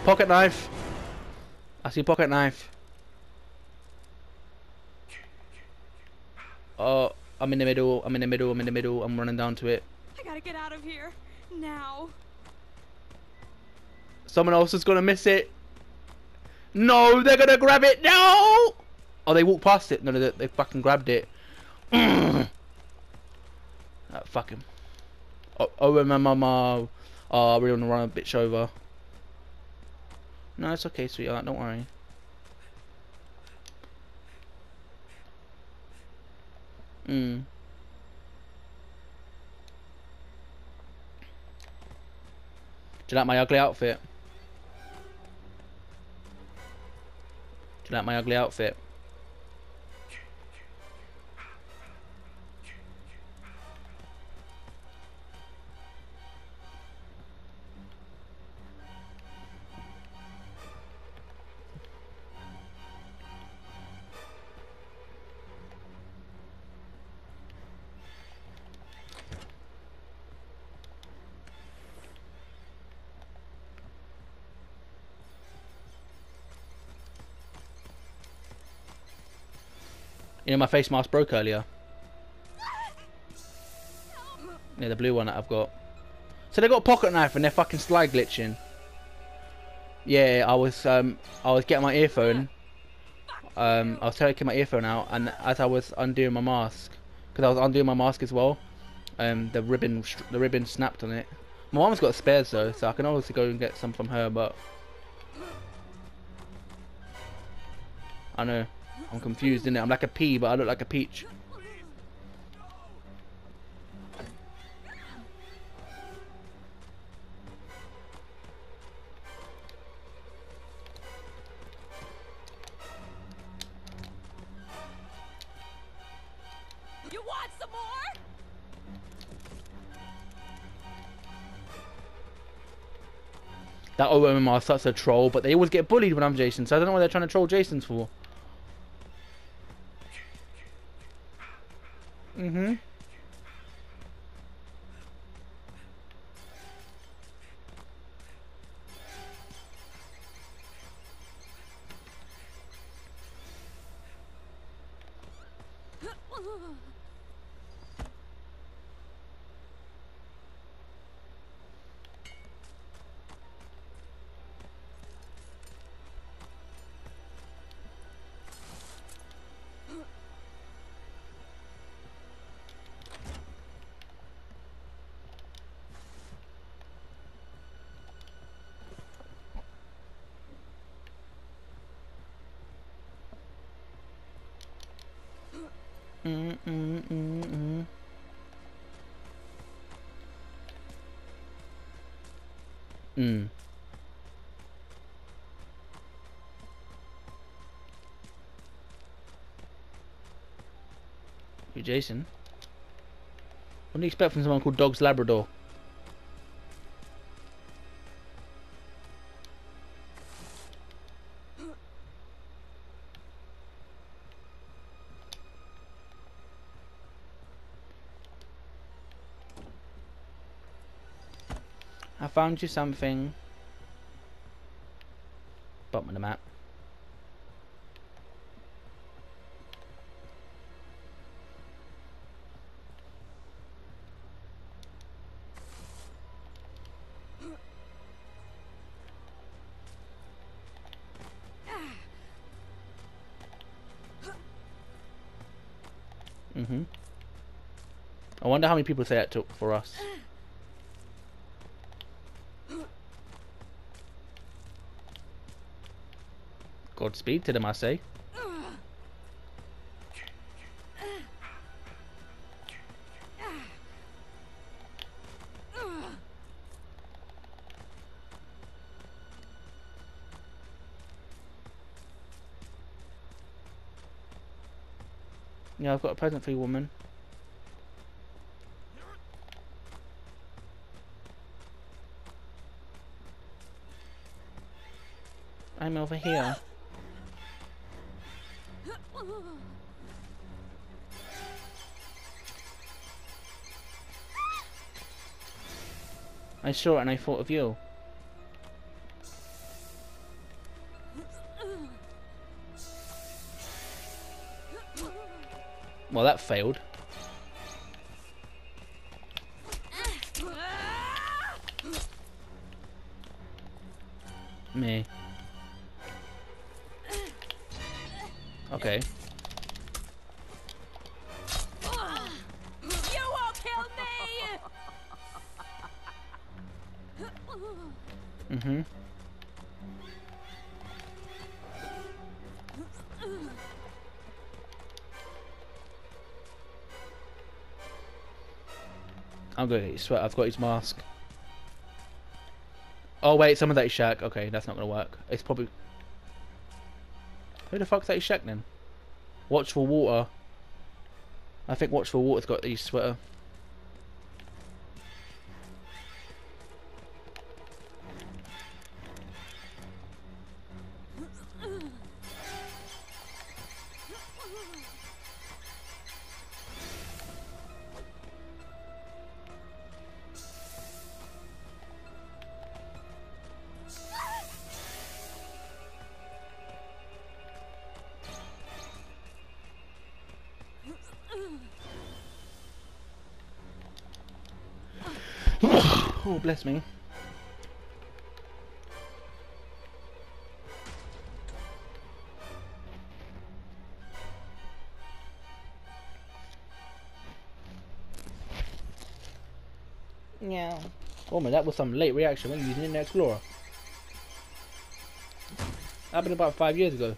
Pocket knife. I see pocket knife. Oh, I'm in the middle. I'm in the middle. I'm in the middle. I'm running down to it. I gotta get out of here now. Someone else is gonna miss it. No, they're gonna grab it. No. Oh, they walked past it. No, they fucking grabbed it. Fuck him. Oh, my mama. Oh, we're gonna run a bitch over. No, it's okay, sweetheart. Don't worry. Do you like my ugly outfit? Do you like my ugly outfit? You know my face mask broke earlier. Yeah, the blue one that I've got. So they got a pocket knife and they're fucking slide glitching. Yeah, I was getting my earphone. I was taking my earphone out, and as I was undoing my mask, because I was undoing my mask as well, the ribbon snapped on it. My mom's got spares though, so I can obviously go and get some from her. But I know I'm confused, innit? I'm like a pea, but I look like a peach. You want some more? That OMR is such a troll, but they always get bullied when I'm Jason, so I don't know what they're trying to troll Jason's for. You Jason? What do you expect from someone called Dogs Labrador? I found you something. Bottom of the map. I wonder how many people say that took for us. Godspeed to them, I say. Yeah, I've got a present for you, woman. I'm over here. I saw it and I thought of you. Well, that failed. Me. Okay. You won't kill me! Mm-hmm. I'm gonna get his sweat. I've got his mask. Oh wait, some of that is Shaq. Okay, that's not gonna work. It's probably... Who the fuck's that is Shaq then? Watchful Water. I think Watchful Water's got his sweater. Oh, bless me. Yeah. Oh man, that was some late reaction when using Internet Explorer. Happened about 5 years ago.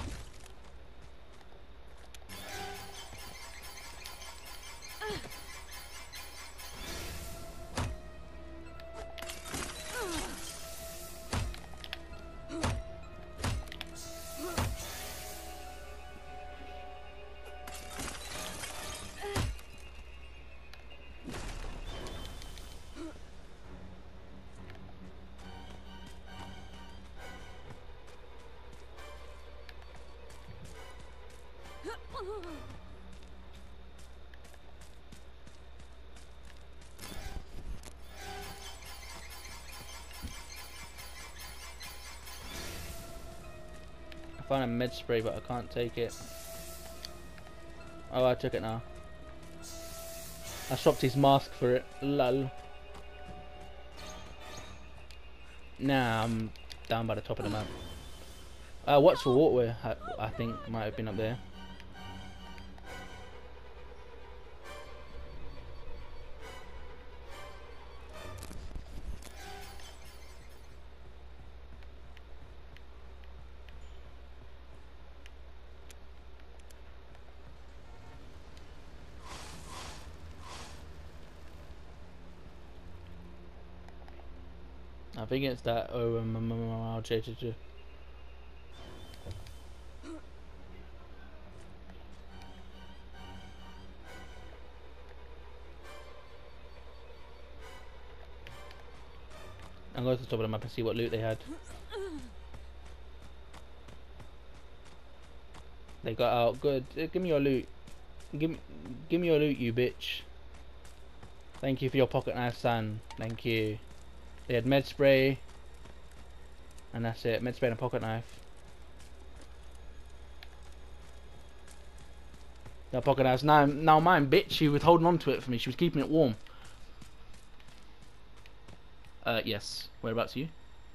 I found a med spray, but I can't take it. Oh, I took it now. I swapped his mask for it. Lol. Nah, I'm down by the top of the map. What's for Waterway? I think might have been up there. I think it's that OMMRJJ. I'm going to the top of the map and see what loot they had. They got out. Good. Give me your loot. Give me your loot, you bitch. Thank you for your pocket knife, son. Thank you. They had med spray. And that's it. Med spray and a pocket knife. No pocket knives. Now mine, bitch. She was holding on to it for me. She was keeping it warm. Yes. Whereabouts are you?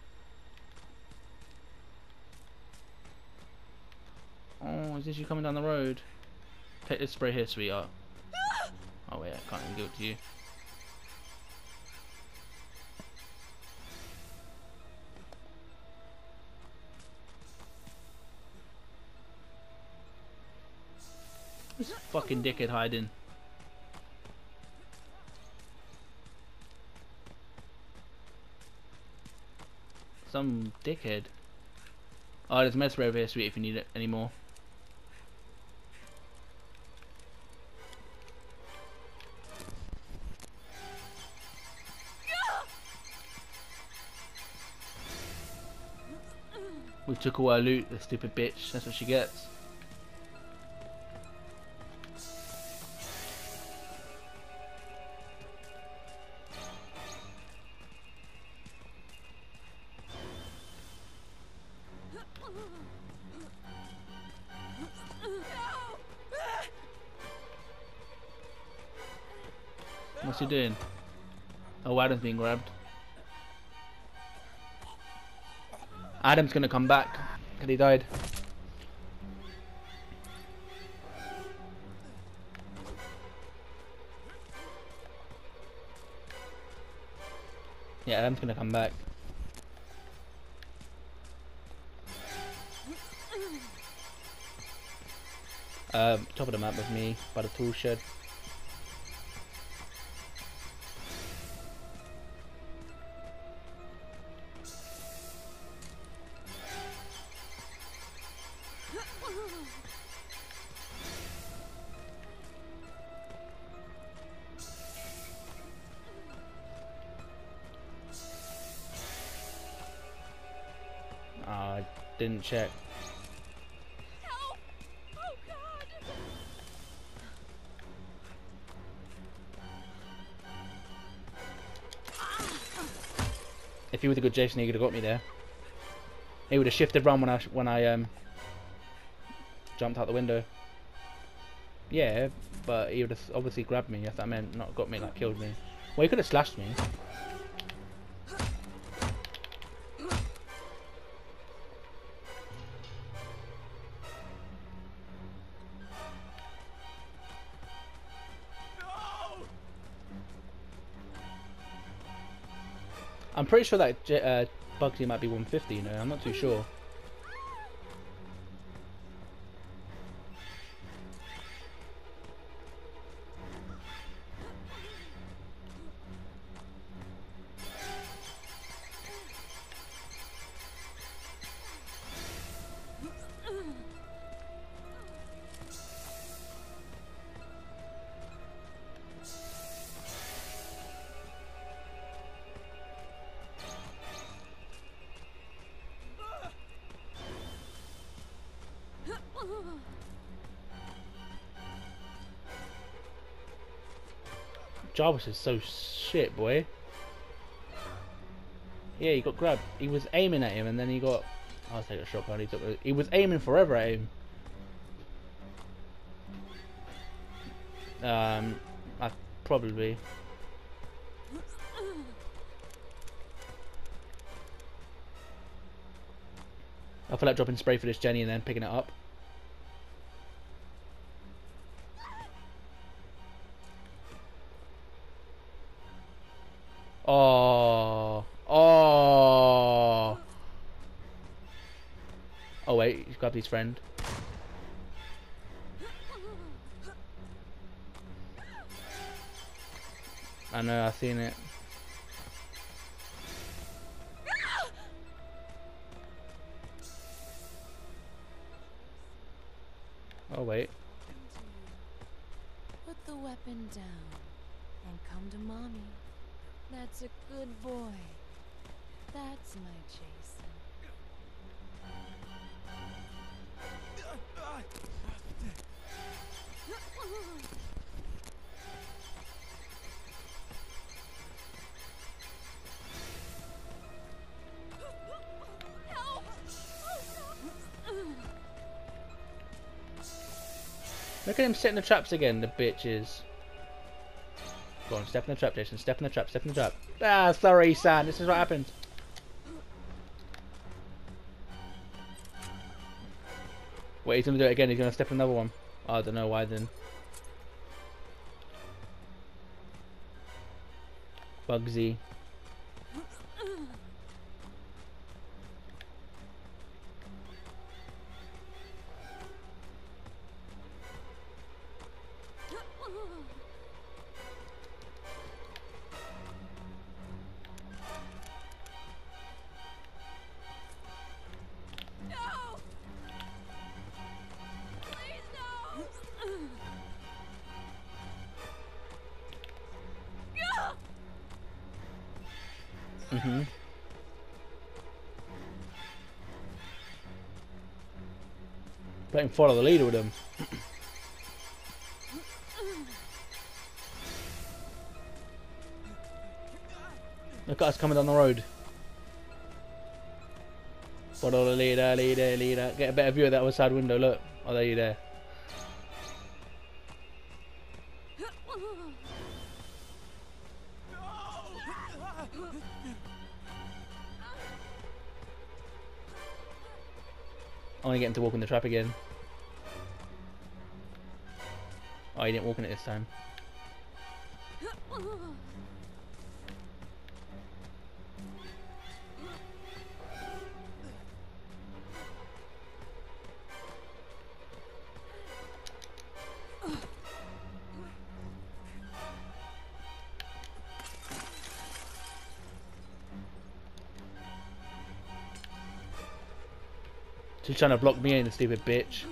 Oh, is this you coming down the road? Take this spray here, sweetheart. Oh wait, I can't even give it to you. This fucking dickhead hiding. Some dickhead. Oh, there's med spray over here, sweet, if you need it anymore. We took all our loot, the stupid bitch. That's what she gets. What's he doing? Oh, Adam's being grabbed. Adam's gonna come back. Cause he died. Yeah, Adam's gonna come back. Top of the map with me by the tool shed. I didn't check. Help! Oh God! If he was a good Jason, he could have got me there. He would have shifted run when I jumped out the window. Yeah, but he would have obviously grabbed me. If that meant not got me, like killed me. Well, he could have slashed me. I'm pretty sure that Bugsy might be 150, you know, I'm not too sure. Jarvis is so shit, boy. Yeah, he got grabbed. He was aiming at him, and then he got. I'll take a shotgun. He was aiming forever at him. I probably. I feel like dropping spray for this Jenny and then picking it up. Oh, oh, oh wait, he's grabbed his friend. I know, I've seen it. Oh wait. Put the weapon down and come to mommy. That's a good boy. That's my Jason. Help! Look at him setting the traps again, the bitches. Go on, step in the trap, Jason. Step in the trap, step in the trap. Ah, sorry, San. This is what happened. Wait, he's gonna do it again. He's gonna step in another one. Oh, I don't know why then. Bugsy. No! Please no! Letting follow the leader with him. Look at us coming down the road. Follow the leader, leader, leader. Get a better view of that other side window. Look. Oh, there you there. I want to get him to walk in the trap again. Oh, he didn't walk in it this time. She's trying to block me in, the stupid bitch.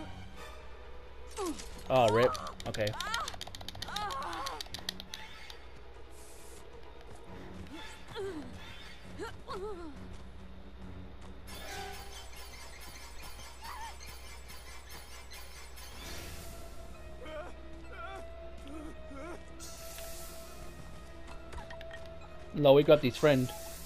Oh, rip. Okay. No, we got his friend.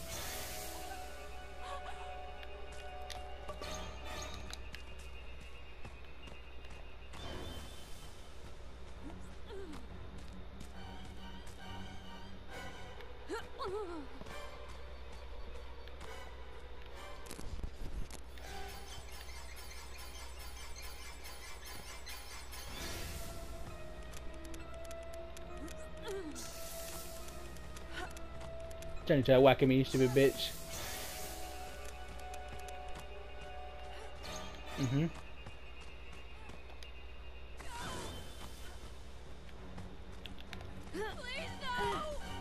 Trying to whack me, you stupid bitch. Mm-hmm. Please no!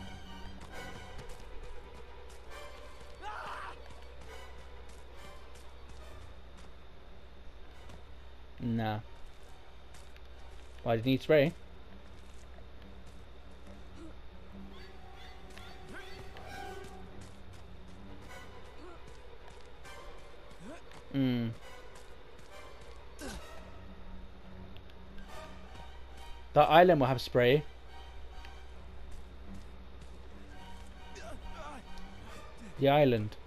Nah. Why did he need spray? Hmm. That island will have spray. The island.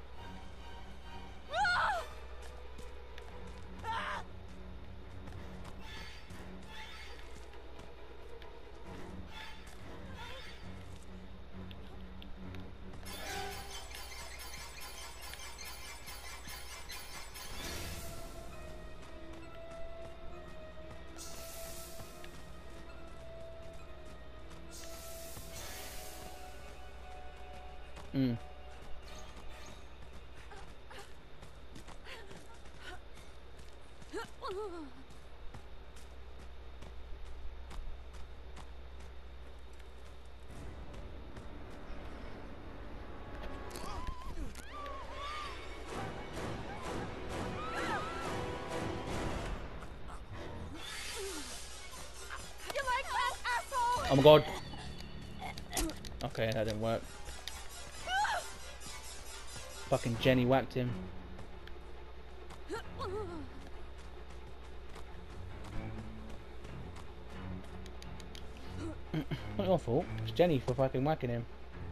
Hmm. You like that, asshole? Oh my god. Okay, that didn't work. Fucking Jenny whacked him. Not your fault. It's Jenny for fucking whacking him.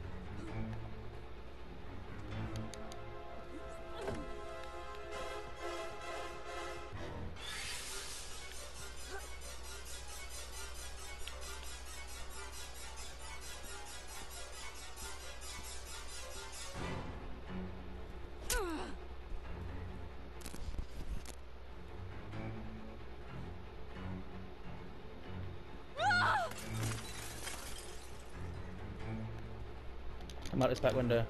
Come out this back window.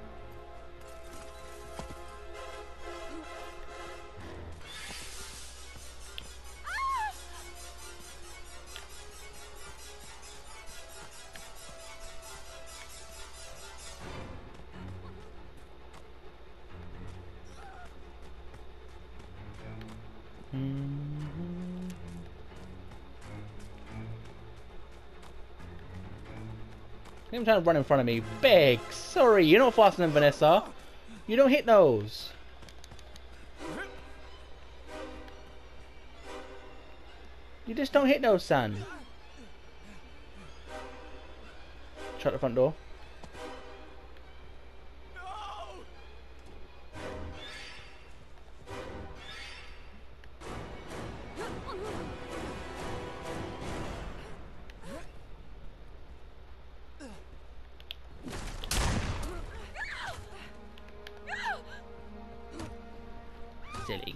Him trying to run in front of me. Big! Sorry, you're not faster than Vanessa. You don't hit those. You just don't hit those, son. Shut the front door.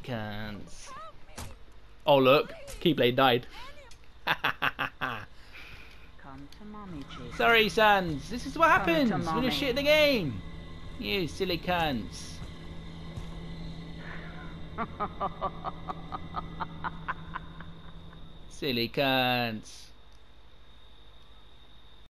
cunts. Oh look, Keyblade died. Come to mommy, Jason. Sorry, Sans. This is what Come to happens when you mommy. shit the game. You silly cunts. Silly cunts.